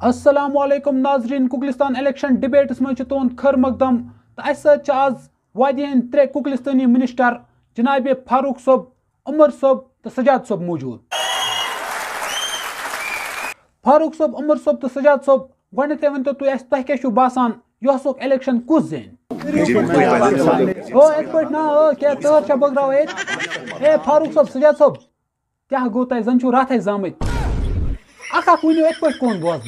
السلام علیکم ناظرین کُکلستان الیکشن ڈبیٹس مجھ تہد خیر مقدم تو اس آز وادی ہند ترے کُکلستانی منسٹر جناب فاروق صٲب عمر صٲب تو سجاد صٲب موجود. فاروق صٲب عمر صٲب تو سجاد صٲب گۄڈنیتھٕے ؤنتو تُہۍ اَسہِ تۄہہِ کیٛاہ چھُو باسان یۄسُک الیکشن کُس زینہِ؟ یِتھ پٲٹھۍ نا کیٛاہ تٲر چھا بٲگراوان ییٚتہِ؟ اے فاروق صٲب سجاد صٲب کیٛاہ گوٚو تۄہہِ زن چھُو راتھے زامٕتۍ اکھ ؤنِو یِتھ پٲٹھۍ کون بوزٕ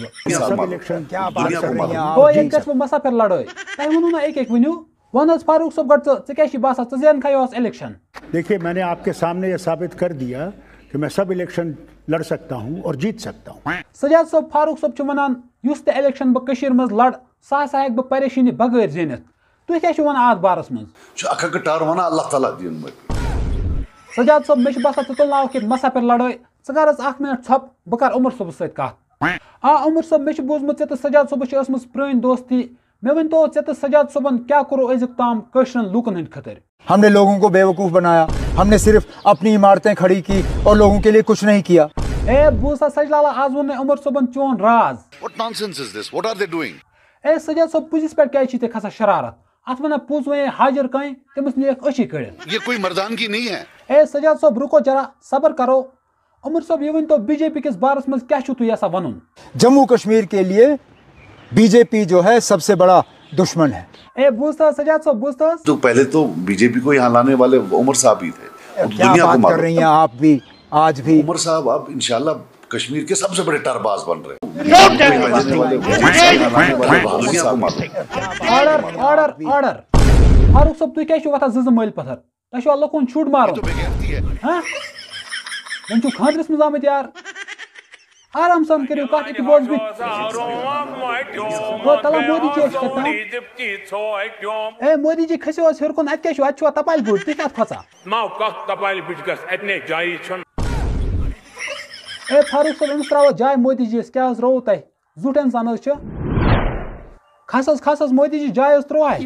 بہٕ ییٚتہِ گژھِ وۄنۍ مسافر لڑٲے تۄہہِ ووٚنوُ نا اکھ ؤنِو ون حظ فاروق صٲب گۄڈٕ ژٕ کیٛاہ چھُے باسان ژٕ زینکھا یہس الیکشن؟ دیکھیے میں نے آپ کے سامنے یہ ثابت کر دیا کہ میں سب الیکشن لڑ سکتا ہوں اور جیت سکتا ہوں. سجاد صٲب فاروق صٲب چھُ ونان یُس تہِ الیکشن بہٕ کٔشیٖرِ منٛز لڑٕ سُہ ہسا ہیٚکہٕ بہٕ پریشٲنی بغٲر زیٖنِتھ. تُہۍ کیٛاہ چھِو ونان اتھ بارس منٛز؟ اللہ تعالیٰ دین سجاد صٲب مےٚ چھُ باسان ژٕ تُلناوکھ ییٚتہِ مسافر لڑٲے ژٕ کر حظ اکھ منٹ ژھۄپ بہٕ کرٕ عمر صٲبس سۭتۍ کتھ. عمر صٲب مےٚ چھُ بوٗزمُت ژےٚ تہٕ سجاد صٲبس چھِ ٲسمٕژ پرٛٲنۍ دوستی مےٚ ؤنۍتو ژےٚ تہٕ سجاد صٲبن کیٛاہ کوٚروٕ أزیُک تام کٲشرٮ۪ن لوٗکن ہٕنٛدِ خٲطرٕ؟ ہم نے لوگوں کو بیوقوف بنایا, ہم نے صرف اپنی عمارتیں کھڑی کی اور لوگوں کے لیے کچھ نہیں کیا. اے بوٗز سا سجلالا آز ووٚن مےٚ عمر صٲبن چون راز. What nonsense is this? What are they doing? اے سجاد صٲب پُزِس پٮ۪ٹھ کیٛازِ چھِ ژےٚ کھسان شرارت؟ اتھ ونان پوٚز ونے حاجر کانٛہہ تٔمِس نِیَکھ أچھی کٔڑِتھ. یہ کوئی مردانگی نہیں ہے. اے سجاد صٲب رُکو جرا صبر کرو. عمر صٲب یہ ؤنۍتو بی جے پی کِس بارس منٛز کیٛاہ چھُو تُہۍ یژھان وَنُن؟ جموں کشمیر کے لیے بی جے پی جو ہے سب سے بڑا دشمن ہے. اے بوزتا سجاد صاحب بوزتا تو پہلے تو بی جے پی کو یہاں لانے والے عمر صاحب ہی تھے. کیا بات کر رہی ہیں آپ بھی آج بھی؟ عمر صاحب اب انشاءاللہ کشمیر کے سب سے بڑے ٹرباز بن رہے ہیں. آرڈر آرڈر آرڈر فاروق صٲب تُہۍ کیٛازِ چھِو وۄتھان زٕ مٲلۍ پتھر تۄہہِ چھُوا لُکن شُر مارُن؟ وۄنۍ چھُو خاندرس منٛز آمٕتۍ یار آرام سان کٔرِو کتھ أکہِ بوز تلا مودی جی کران اے مودی جی کھسِو حظ ہیوٚر کُن اتہِ کیٛاہ چھُ اتہِ چھُوا تپالہِ بٔٹۍ تُہۍ کتھ کھژان؟ اے فاروق صٲب أمِس تراوو جاے مودی جی یس کیٛاہ حظ رووُ تۄہہِ زیُٹھ انسان حظ چھُ کھس حظ مودی جی جاے حظ ترٛووہاے.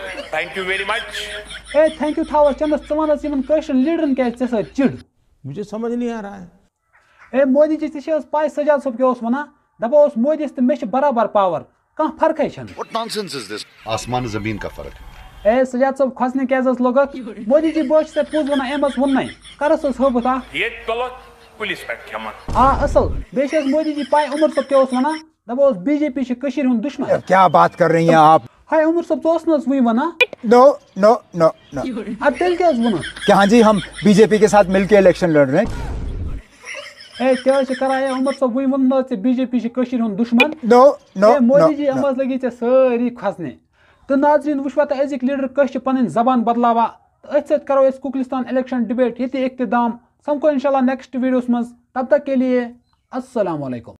اے تھینک یوٗ تھاو حظ چندس ژٕ ون حظ یِمن کٲشرٮ۪ن لیڈرن کیٛازِ ژےٚ سۭتۍ چِڑ؟ مجھے سمجھ نہیں آ رہا ہے. اے مودی جی ژےٚ چھِ حظ پاے سجاد صٲب کیٛاہ اوس ونان دپان اوس مودیس تہٕ مےٚ چھِ برابر پاور کانٛہہ فرقے چھنہٕ. What nonsense is this? آسمان زمین کا فرق ہے. اے سجاد صٲب کھۄژنہِ کیٛازِ حظ لوٚگُکھ مودی جی بہٕ حظ چھُس ژےٚ پوٚز ونان أمۍ حظ ووٚننَے کرس حظ ہٲبتھ اکھ اصل بیٚیہِ چھِ حظ مودی جی پاے عمر صٲب کیٛاہ اوس ونان دپان اوس بی جے پی چھِ کٔشیٖرِ ہُنٛد دُشمن. کیا بات کر رہی ہیں آپ؟ ہاے عمر صٲب ژٕ اوس نہٕ حظ وُنہِ ونان؟ نو نو نو نو. ادٕ تیٚلہِ کیٛاہ حظ ووٚنُکھ؟ کہ ہاں جی ہم بی جے پی کے ساتھ مل کے الیکشن لڑ رہے ہیں. اے کیٛاہ حظ چھِ کران اے عمر صٲب وُنہِ ووٚن نہٕ حظ ژےٚ بی جے پی چھِ کٔشیٖرِ ہُنٛد دُشمن؟ نو نو اے مودی جی یِم حظ لگی ژےٚ سٲری کھسنہِ. تہٕ ناظریٖن وٕچھوا تہٕ أزِکۍ لیڈر کٲنٛسہِ چھِ پنٕنۍ زبان بدلاوان تہٕ أتھۍ سۭتۍ کرو أسۍ کُکلستان الیکشن ڈبیٹ ییٚتہِ اختتام سمکھو انشاء اللہ نیکسٹ ویڈیوس منٛز تب تک کے لیے السلام علیکم.